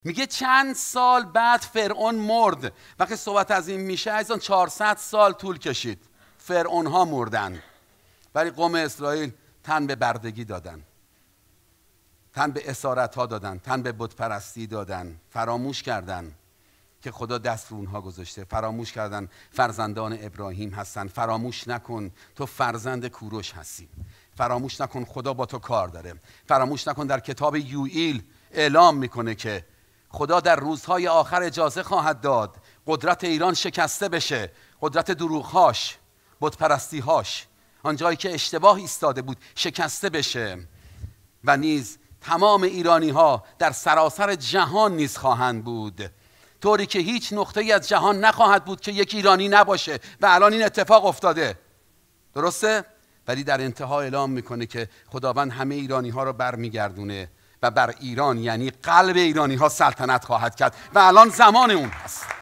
میگه چند سال بعد فرعون مرد. وقتی صحبت از این میشه عزیزان 400 سال طول کشید فرعون ها مردن، ولی قوم اسرائیل تن به بردگی دادن، تن به اسارت ها دادن، تن به بت پرستی دادن، فراموش کردن که خدا دست رو اونها گذاشته، فراموش کردن فرزندان ابراهیم هستن. فراموش نکن تو فرزند کوروش هستی، فراموش نکن خدا با تو کار داره. فراموش نکن در کتاب یوئیل اعلام میکنه که خدا در روزهای آخر اجازه خواهد داد قدرت ایران شکسته بشه، قدرت دروغهاش، بت پرستیهاش، آن جایی که اشتباه ایستاده بود شکسته بشه، و نیز تمام ایرانی ها در سراسر جهان نیز خواهند بود، طوری که هیچ نقطه‌ای از جهان نخواهد بود که یک ایرانی نباشه. و الان این اتفاق افتاده، درسته؟ ولی در انتها اعلام میکنه که خداوند همه ایرانی ها رو برمیگردونه و بر ایران یعنی قلب ایرانی ها سلطنت خواهد کرد و الان زمان اون هست.